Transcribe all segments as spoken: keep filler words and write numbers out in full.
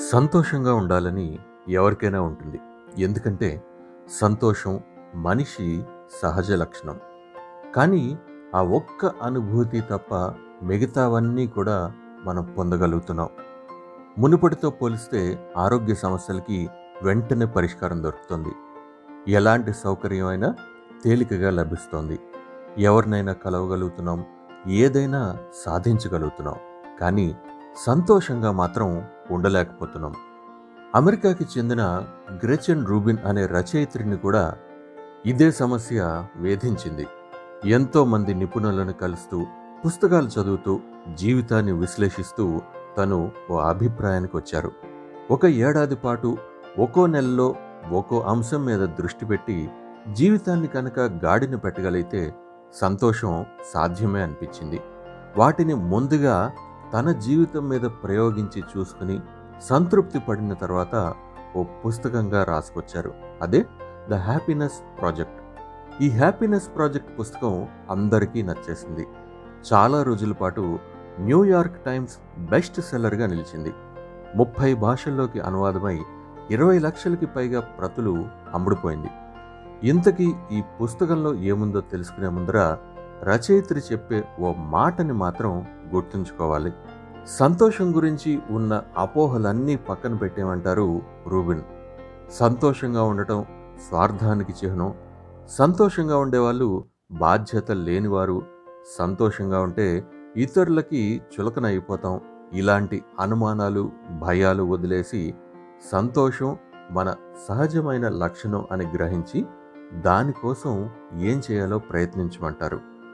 సంతోషంగా ఉండాలని ఎవరికైనా ఉంటుంది. ఎందుకంటే సంతోషం మనిషి సహజ లక్షణం. కానీ ఆ ఒక్క అనుభూతి తప్ప మిగతావన్నీ కూడా మనం పొందగలుగుతున్నాం. మునుపటితో పోలిస్తే ఆరోగ్య సమస్యలకి వెంటనే పరిష్కారం దొరుకుతుంది. ఎలాంటి సౌకర్యమైనా తేలికగా లభిస్తోంది. ఎవరినైనా కలవగలుగుతున్నాం, ఏదైనా సాధించగలుగుతున్నాం. కానీ సంతోషంగా మాత్రం ఉండలేకపోతున్నాం. అమెరికాకి చెందిన గ్రెచెన్ రూబిన్ అనే రచయిత్రిని కూడా ఇదే సమస్య వేధించింది. ఎంతో మంది నిపుణులను కలుస్తూ, పుస్తకాలు చదువుతూ, జీవితాన్ని విశ్లేషిస్తూ తను ఓ అభిప్రాయానికి వచ్చారు. ఒక ఏడాది పాటు ఒక్కో నెలలో ఒక్కో అంశం మీద దృష్టి పెట్టి జీవితాన్ని కనుక గాడిన పెట్టగలిగితే సంతోషం సాధ్యమే అనిపించింది. వాటిని ముందుగా తన జీవితం మీద ప్రయోగించి చూసుకుని సంతృప్తి పడిన తర్వాత ఓ పుస్తకంగా రాసుకొచ్చారు. అదే ద హ్యాపీనెస్ ప్రాజెక్ట్. ఈ హ్యాపీనెస్ ప్రాజెక్ట్ పుస్తకం అందరికీ నచ్చేసింది. చాలా రోజుల పాటు న్యూయార్క్ టైమ్స్ బెస్ట్ సెల్లర్గా నిలిచింది. ముప్పై భాషల్లోకి అనువాదమై ఇరవై లక్షలకి పైగా ప్రతులు అమ్ముడుపోయింది. ఇంతకీ ఈ పుస్తకంలో ఏముందో తెలుసుకునే ముందర రచయిత్రి చెప్పే ఓ మాటని మాత్రం గుర్తుంచుకోవాలి. సంతోషం గురించి ఉన్న అపోహలన్నీ పక్కన పెట్టేమంటారు రూబిన్. సంతోషంగా ఉండటం స్వార్థానికి చిహ్నం. సంతోషంగా ఉండేవాళ్ళు బాధ్యత లేనివారు. సంతోషంగా ఉంటే ఇతరులకి చులకన అయిపోతాం. ఇలాంటి అనుమానాలు, భయాలు వదిలేసి సంతోషం మన సహజమైన లక్షణం అని గ్రహించి దానికోసం ఏం చేయాలో ప్రయత్నించమంటారు.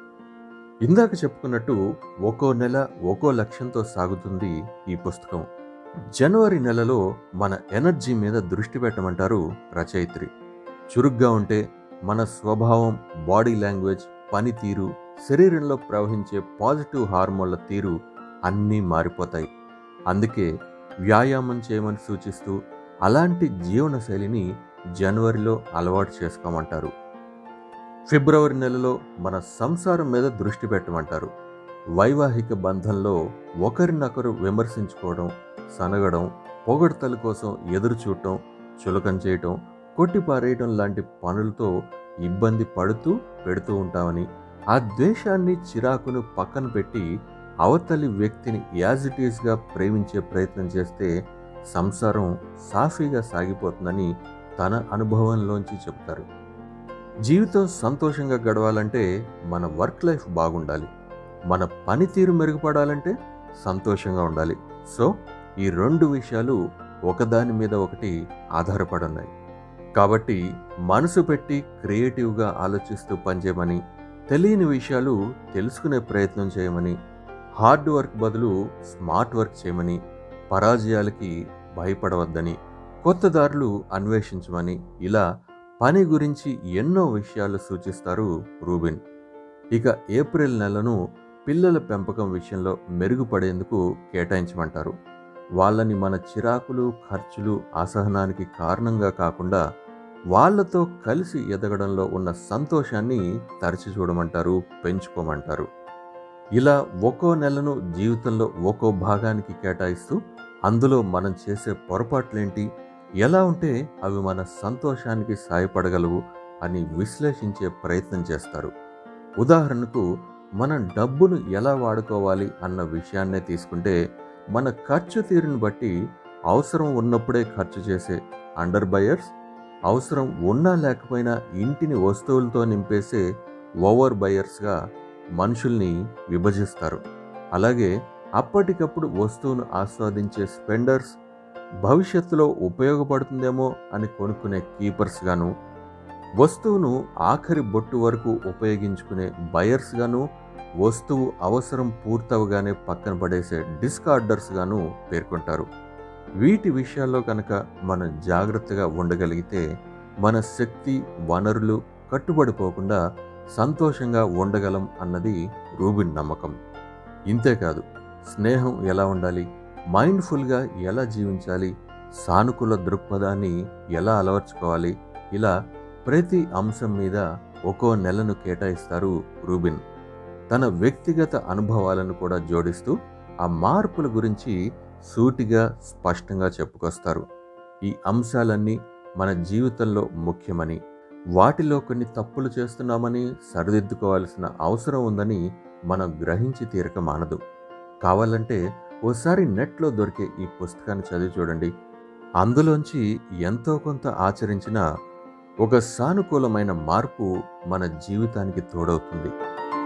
ఇందాక చెప్పుకున్నట్టు ఒక్కో నెల ఒక్కో లక్ష్యంతో సాగుతుంది ఈ పుస్తకం. జనవరి నెలలో మన ఎనర్జీ మీద దృష్టి పెట్టమంటారు రచయిత్రి. చురుగ్గా ఉంటే మన స్వభావం, బాడీ లాంగ్వేజ్, పనితీరు, శరీరంలో ప్రవహించే పాజిటివ్ హార్మోన్ల తీరు అన్నీ మారిపోతాయి. అందుకే వ్యాయామం చేయమని సూచిస్తూ అలాంటి జీవనశైలిని జనవరిలో అలవాటు చేసుకోమంటారు. ఫిబ్రవరి నెలలో మన సంసారం మీద దృష్టి పెట్టమంటారు. వైవాహిక బంధంలో ఒకరినొకరు విమర్శించుకోవడం, సనగడం, పొగడ్తల కోసం ఎదురు చూడటం, చులకం చేయటం, కొట్టిపారేయటం లాంటి పనులతో ఇబ్బంది పడుతూ పెడుతూ ఉంటామని, ఆ ద్వేషాన్ని, చిరాకును పక్కన పెట్టి అవతలి వ్యక్తిని యాజ్ ఇట్ ఈస్గా ప్రేమించే ప్రయత్నం చేస్తే సంసారం సాఫీగా సాగిపోతుందని తన అనుభవంలోంచి చెప్తారు. జీవితం సంతోషంగా గడవాలంటే మన వర్క్ లైఫ్ బాగుండాలి. మన పనితీరు మెరుగుపడాలంటే సంతోషంగా ఉండాలి. సో ఈ రెండు విషయాలు ఒకదాని మీద ఒకటి ఆధారపడున్నాయి. కాబట్టి మనసు పెట్టి క్రియేటివ్గా ఆలోచిస్తూ పనిచేయమని, తెలియని విషయాలు తెలుసుకునే ప్రయత్నం చేయమని, హార్డ్ వర్క్ బదులు స్మార్ట్ వర్క్ చేయమని, పరాజయాలకి భయపడవద్దని, కొత్త దారులు అన్వేషించమని, ఇలా పని గురించి ఎన్నో విషయాలు సూచిస్తారు రూబిన్. ఇక ఏప్రిల్ నెలను పిల్లల పెంపకం విషయంలో మెరుగుపడేందుకు కేటాయించమంటారు. వాళ్ళని మన చిరాకులు, ఖర్చులు, అసహనానికి కారణంగా కాకుండా వాళ్లతో కలిసి ఎదగడంలో ఉన్న సంతోషాన్ని తరచి చూడమంటారు, పెంచుకోమంటారు. ఇలా ఒక్కో నెలను జీవితంలో ఒక్కో భాగానికి కేటాయిస్తూ అందులో మనం చేసే పొరపాట్లేంటి, ఎలా ఉంటే అవి మన సంతోషానికి సాయపడగలవు అని విశ్లేషించే ప్రయత్నం చేస్తారు. ఉదాహరణకు మనం డబ్బును ఎలా వాడుకోవాలి అన్న విషయాన్నే తీసుకుంటే మన ఖర్చు తీరుని బట్టి అవసరం ఉన్నప్పుడే ఖర్చు చేసే అండర్ బయర్స్, అవసరం ఉన్నా లేకపోయినా ఇంటిని వస్తువులతో నింపేసే ఓవర్ బయర్స్గా మనుషుల్ని విభజిస్తారు. అలాగే అప్పటికప్పుడు వస్తువును ఆస్వాదించే స్పెండర్స్, భవిష్యత్తులో ఉపయోగపడుతుందేమో అని కొనుక్కునే కీపర్స్ గాను, వస్తువును ఆఖరి బొట్టు వరకు ఉపయోగించుకునే బయర్స్ గాను, వస్తువు అవసరం పూర్తవగానే పక్కన పడేసే డిస్కార్డర్స్ గాను పేర్కొంటారు. వీటి విషయాల్లో కనుక మనం జాగ్రత్తగా ఉండగలిగితే మన శక్తి, వనరులు కట్టుబడిపోకుండా సంతోషంగా ఉండగలం అన్నది రూబిన్ నమ్మకం. ఇంతేకాదు, స్నేహం ఎలా ఉండాలి, మైండ్ఫుల్గా ఎలా జీవించాలి, సానుకూల దృక్పథాన్ని ఎలా అలవర్చుకోవాలి, ఇలా ప్రతి అంశం మీద ఒక్కో నెలను కేటాయిస్తారు రూబిన్. తన వ్యక్తిగత అనుభవాలను కూడా జోడిస్తూ ఆ మార్పుల గురించి సూటిగా స్పష్టంగా చెప్పుకొస్తారు. ఈ అంశాలన్నీ మన జీవితంలో ముఖ్యమని, వాటిలో కొన్ని తప్పులు చేస్తున్నామని సరిదిద్దుకోవాల్సిన అవసరం ఉందని మనం గ్రహించి తీరక మానదు. కావాలంటే ఓసారి నెట్లో దొరికే ఈ పుస్తకాన్ని చదివి చూడండి. అందులోంచి ఎంతో కొంత ఆచరించిన ఒక సానుకూలమైన మార్పు మన జీవితానికి తోడవుతుంది.